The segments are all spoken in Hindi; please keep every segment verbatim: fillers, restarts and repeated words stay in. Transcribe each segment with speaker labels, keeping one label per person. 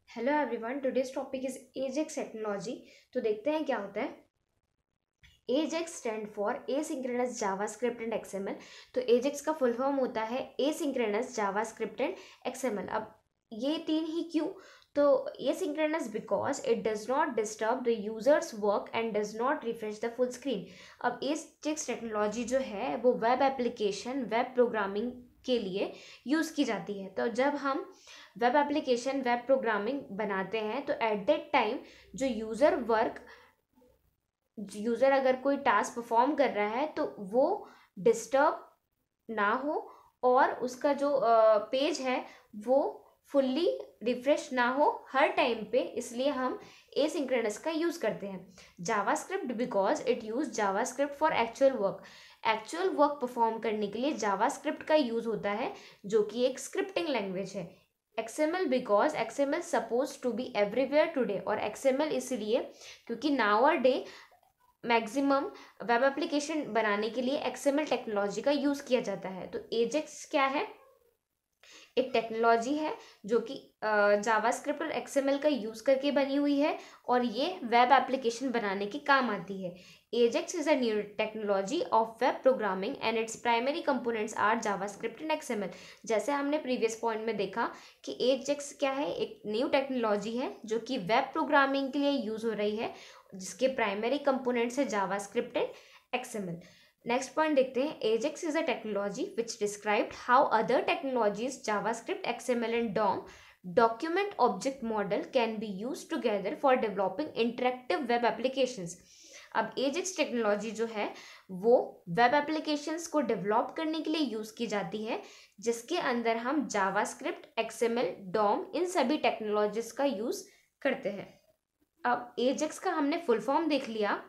Speaker 1: Hello everyone, today's topic is AJAX technology. तो देखते हैं क्या होता है। AJAX stand for asynchronous JavaScript and XML. तो एजेक्स का फुल फॉर्म होता है एसिंक्रोनस जावास्क्रिप्ट एंड एक्सएमएल। अब ये तीन ही क्यों? तो asynchronous because it does not disturb the users work and does not refresh the full screen. अब एजेक्स टेक्नोलॉजी जो है वो वेब एप्लीकेशन, वेब प्रोग्रामिंग के लिए यूज़ की जाती है। तो जब हम वेब एप्लीकेशन, वेब प्रोग्रामिंग बनाते हैं तो एट दैट टाइम जो यूज़र वर्क, यूज़र अगर कोई टास्क परफॉर्म कर रहा है तो वो डिस्टर्ब ना हो और उसका जो पेज है वो फुल्ली रिफ्रेश ना हो हर टाइम पे, इसलिए हम एसिंक्रोनस का यूज़ करते हैं। JavaScript because it use JavaScript for actual work. Actual work perform करने के लिए जावास्क्रिप्ट का यूज़ होता है, जो कि एक स्क्रिप्टिंग लैंग्वेज है। XML because XML suppose to be everywhere today. और एक्सएमएल इसलिए क्योंकि now a day maximum web application बनाने के लिए एक्सएमएल टेक्नोलॉजी का यूज़ किया जाता है। तो एजेक्स क्या है? एक टेक्नोलॉजी है जो कि जावास्क्रिप्ट और एक्सएमएल का यूज़ करके बनी हुई है और ये वेब एप्लीकेशन बनाने के काम आती है। AJAX is a new technology of web programming and its primary components are JavaScript and XML. जैसे हमने प्रीवियस पॉइंट में देखा कि एजेक्स क्या है, एक न्यू टेक्नोलॉजी है जो कि वेब प्रोग्रामिंग के लिए यूज़ हो रही है, जिसके प्राइमरी कंपोनेंट्स है JavaScript and XML. Next point देखते हैं। AJAX is a technology which described how other technologies JavaScript, XML and DOM document object model can be used together for developing interactive web applications। अब एजेक्स टेक्नोलॉजी जो है वो वेब एप्लीकेशंस को डेवलप करने के लिए यूज़ की जाती है, जिसके अंदर हम जावास्क्रिप्ट, एक्सएमएल, डॉम इन सभी टेक्नोलॉजीज का यूज़ करते हैं। अब एजेक्स का हमने फुल फॉर्म देख लिया,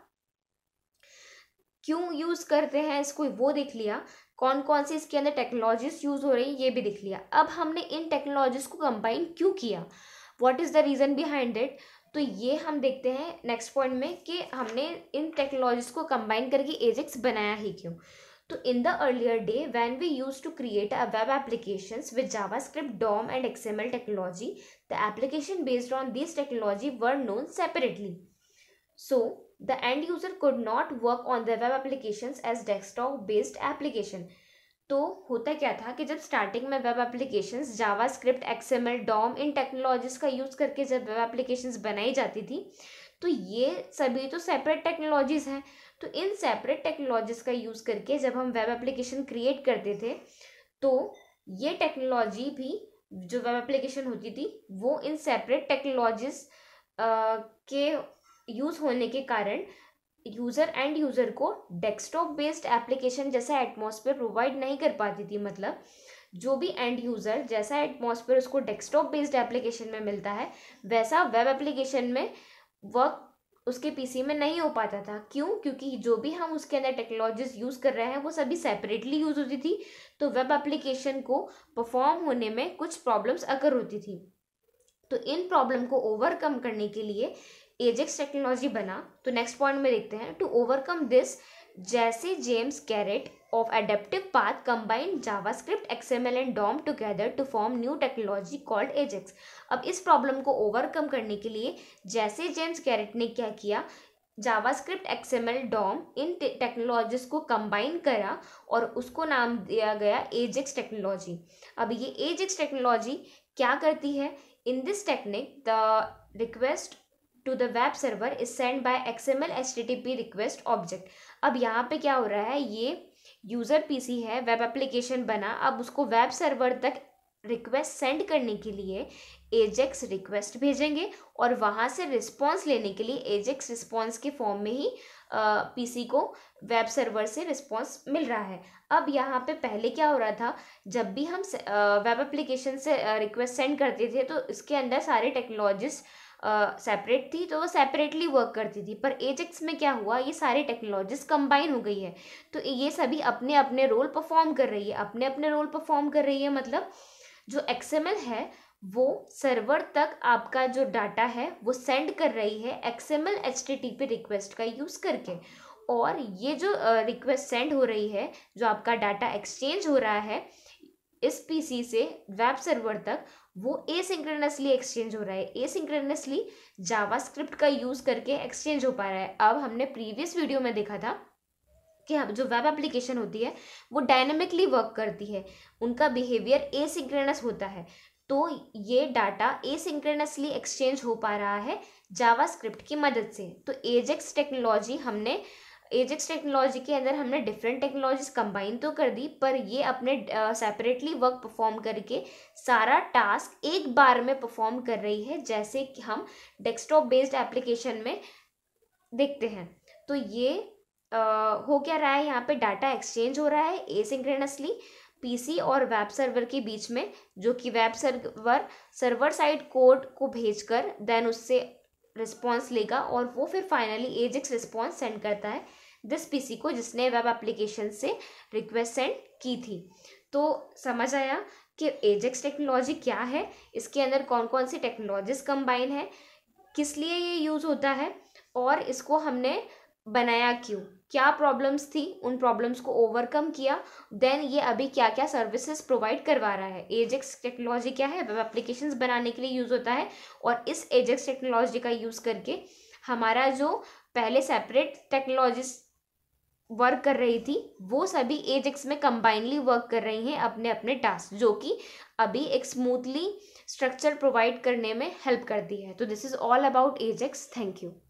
Speaker 1: क्यों यूज़ करते हैं इसको वो देख लिया, कौन कौन सी इसके अंदर टेक्नोलॉजीज यूज़ हो रही ये भी देख लिया। अब हमने इन टेक्नोलॉजीज को कंबाइन क्यों किया, what is the reason behind it, तो ये हम देखते हैं नेक्स्ट पॉइंट में कि हमने इन टेक्नोलॉजीज को कंबाइन करके एजेक्स बनाया ही क्यों। तो in the earlier day when we use to create a web applications with JavaScript, DOM and XML technology, the application based on this technology were known separately. So the end user could not work on the web applications as desktop based application। तो होता क्या था कि जब स्टार्टिंग में web applications JavaScript, XML, DOM इन टेक्नोलॉजीज का यूज़ करके जब वेब एप्लीकेशंस बनाई जाती थी तो ये सभी तो सेपरेट टेक्नोलॉजीज हैं। तो इन सेपरेट टेक्नोलॉजीज का यूज़ करके जब हम वेब एप्लीकेशन क्रिएट करते थे तो ये टेक्नोलॉजी भी, जो वेब एप्लीकेशन होती थी वो इन सेपरेट टेक्नोलॉजीज के यूज़ होने के कारण यूज़र एंड यूज़र को डेस्कटॉप बेस्ड एप्लीकेशन जैसा एटमॉस्फेयर प्रोवाइड नहीं कर पाती थी। मतलब जो भी एंड यूज़र जैसा एटमॉस्फेयर उसको डेस्कटॉप बेस्ड एप्लीकेशन में मिलता है वैसा वेब एप्लीकेशन में वर्क उसके पीसी में नहीं हो पाता था। क्यों? क्योंकि जो भी हम उसके अंदर टेक्नोलॉजीज यूज़ कर रहे हैं वो सभी सेपरेटली यूज़ होती थी, तो वेब एप्लीकेशन को परफॉर्म होने में कुछ प्रॉब्लम्स अगर होती थी। तो इन प्रॉब्लम को ओवरकम करने के लिए एजेक्स टेक्नोलॉजी बना। तो नेक्स्ट पॉइंट में देखते हैं। टू ओवरकम दिस, जैसे James Garrett of adaptive path combined JavaScript, XML and DOM together to form new technology called Ajax. अब इस प्रॉब्लम को ओवरकम करने के लिए जैसे जेम्स कैरेट ने क्या किया, जावास्क्रिप्ट, एक्सएमएल, डॉम इन टेक्नोलॉजीज को कंबाइन करा और उसको नाम दिया गया एजेक्स टेक्नोलॉजी। अब ये एजेक्स टेक्नोलॉजी क्या करती है? In this technique the request to the web server is send by XML HTTP request object. अब यहाँ पे क्या हो रहा है, ये यूज़र पीसी है, वेब एप्लीकेशन बना, अब उसको वेब सर्वर तक रिक्वेस्ट सेंड करने के लिए एजेक्स रिक्वेस्ट भेजेंगे और वहाँ से रिस्पॉन्स लेने के लिए एजेक्स रिस्पॉन्स के फॉर्म में ही पीसी को वेब सर्वर से रिस्पॉन्स मिल रहा है। अब यहाँ पे पहले क्या हो रहा था, जब भी हम वेब एप्लीकेशन से रिक्वेस्ट सेंड करते थे तो इसके अंदर सारे टेक्नोलॉजीज सेपरेट uh, थी, तो वो सेपरेटली वर्क करती थी। पर एजेक्स में क्या हुआ, ये सारी टेक्नोलॉजीज कंबाइन हो गई है, तो ये सभी अपने अपने रोल परफॉर्म कर रही है। अपने अपने रोल परफॉर्म कर रही है मतलब जो एक्सएमएल है वो सर्वर तक आपका जो डाटा है वो सेंड कर रही है एक्सएमएल एचटीटीपी रिक्वेस्ट का यूज़ करके, और ये जो रिक्वेस्ट uh, सेंड हो रही है, जो आपका डाटा एक्सचेंज हो रहा है, इस पीसी से वेब सर्वर तक वो एसिंक्रोनसली एक्सचेंज हो रहा है, एसिंक्रोनसली जावास्क्रिप्ट का यूज़ करके एक्सचेंज हो पा रहा है। अब हमने प्रीवियस वीडियो में देखा था कि हम जो वेब एप्लीकेशन होती है वो डायनेमिकली वर्क करती है, उनका बिहेवियर एसिंक्रोनस होता है, तो ये डाटा एसिंक्रोनसली एक्सचेंज हो पा रहा है जावास्क्रिप्ट की मदद से। तो एजेक्स टेक्नोलॉजी हमने एजेक्स टेक्नोलॉजी के अंदर हमने डिफरेंट टेक्नोलॉजीज कंबाइन तो कर दी, पर ये अपने सेपरेटली वर्क परफॉर्म करके सारा टास्क एक बार में परफॉर्म कर रही है, जैसे कि हम डेस्कटॉप बेस्ड एप्लीकेशन में देखते हैं। तो ये uh, हो क्या रहा है, यहाँ पे डाटा एक्सचेंज हो रहा है एसिंक्रोनसली पीसी और वेब सर्वर के बीच में, जो कि web server server side code को भेजकर देन उससे रिस्पॉन्स लेगा और वो फिर फाइनली एजेक्स रिस्पॉन्स सेंड करता है दिस पीसी को जिसने वेब एप्लीकेशन से रिक्वेस्ट सेंड की थी। तो समझ आया कि एजेक्स टेक्नोलॉजी क्या है, इसके अंदर कौन कौन सी टेक्नोलॉजीज कंबाइन है, किस लिए ये यूज़ होता है, और इसको हमने बनाया क्यों, क्या प्रॉब्लम्स थी, उन प्रॉब्लम्स को ओवरकम किया, देन ये अभी क्या क्या सर्विसेज प्रोवाइड करवा रहा है। एजेक्स टेक्नोलॉजी क्या है, वेब एप्लीकेशंस बनाने के लिए यूज़ होता है, और इस एजेक्स टेक्नोलॉजी का यूज़ करके हमारा जो पहले सेपरेट टेक्नोलॉजीज वर्क कर रही थी वो सभी एजेक्स में कंबाइनली वर्क कर रही हैं अपने अपने टास्क, जो कि अभी एक स्मूथली स्ट्रक्चर प्रोवाइड करने में हेल्प करती है। तो this is all about Ajax. Thank you.